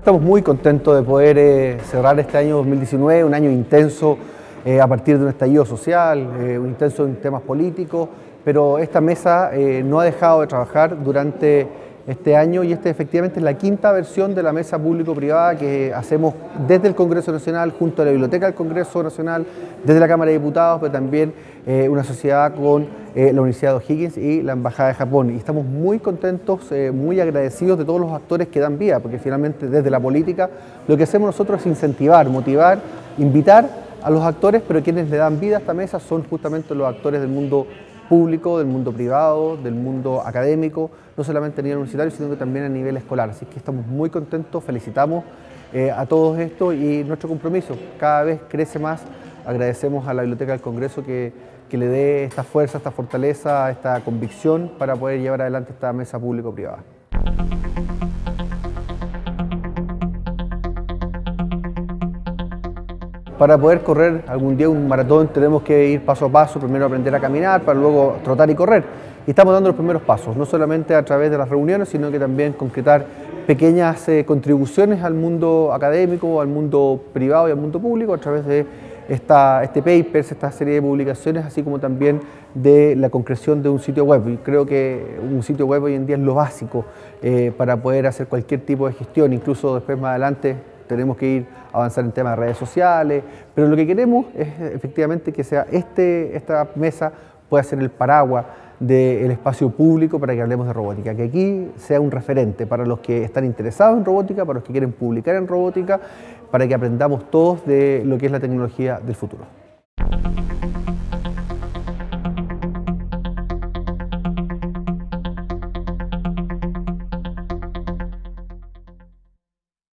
Estamos muy contentos de poder cerrar este año 2019, un año intenso a partir de un estallido social, un intenso en temas políticos, pero esta mesa no ha dejado de trabajar durante este año y efectivamente es la quinta versión de la mesa público-privada que hacemos desde el Congreso Nacional, junto a la Biblioteca del Congreso Nacional, desde la Cámara de Diputados, pero también una sociedad con la Universidad de O'Higgins y la Embajada de Japón. Y estamos muy contentos, muy agradecidos de todos los actores que dan vida, porque finalmente desde la política lo que hacemos nosotros es incentivar, motivar, invitar a los actores, pero quienes le dan vida a esta mesa son justamente los actores del mundo público, del mundo privado, del mundo académico, no solamente a nivel universitario, sino que también a nivel escolar. Así que estamos muy contentos, felicitamos a todos esto y nuestro compromiso cada vez crece más. Agradecemos a la Biblioteca del Congreso que le dé esta fuerza, esta fortaleza, esta convicción para poder llevar adelante esta mesa público-privada. Para poder correr algún día un maratón tenemos que ir paso a paso, primero aprender a caminar para luego trotar y correr. Y estamos dando los primeros pasos, no solamente a través de las reuniones, sino que también concretar pequeñas contribuciones al mundo académico, al mundo privado y al mundo público a través de este papers, esta serie de publicaciones, así como también de la concreción de un sitio web. Y creo que un sitio web hoy en día es lo básico para poder hacer cualquier tipo de gestión, incluso después más adelante tenemos que ir a avanzar en temas de redes sociales, pero lo que queremos es efectivamente que sea esta mesa pueda ser el paraguas del espacio público para que hablemos de robótica, que aquí sea un referente para los que están interesados en robótica, para los que quieren publicar en robótica, para que aprendamos todos de lo que es la tecnología del futuro.